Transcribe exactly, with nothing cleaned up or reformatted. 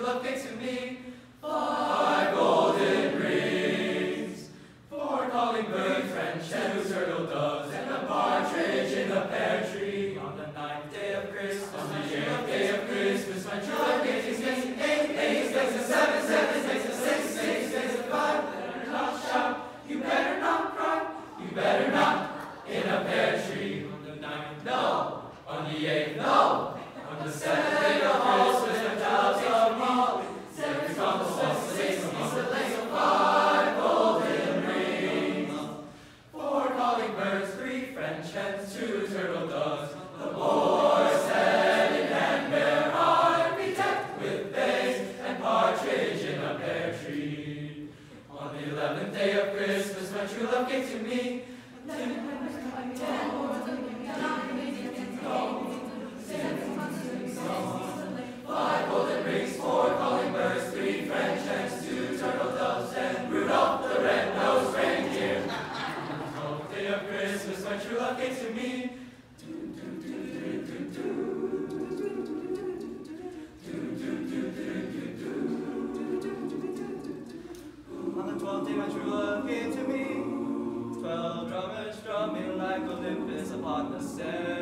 love came to me. Five golden rings, four calling birds, French and two turtle doves, and a partridge in the pear tree. On the ninth day of Christmas, on the eighth day of Christmas, my true love came to me. Eight, eight, six, seven, seven, six, six, six, six, five. Better not shout, you better not cry, you better not in a pear tree. On the ninth, no. On the eighth, no. On the seventh day of Christmas, the clouds of holly, seven candles, six amongst the lace of five golden rings, four calling birds, three French hens, two turtle doves. The boys head in hand bear are bedecked with bays and partridge in a pear tree. On the eleventh day of Christmas, my true love came to me. Five golden rings, four calling birds, three French hens, two turtle doves, and Rudolph the red-nosed reindeer. On the twelfth day of Christmas, my true love came to me. On the twelfth day, my true love came to me. Twelve drummers drumming like Olympus upon the seventh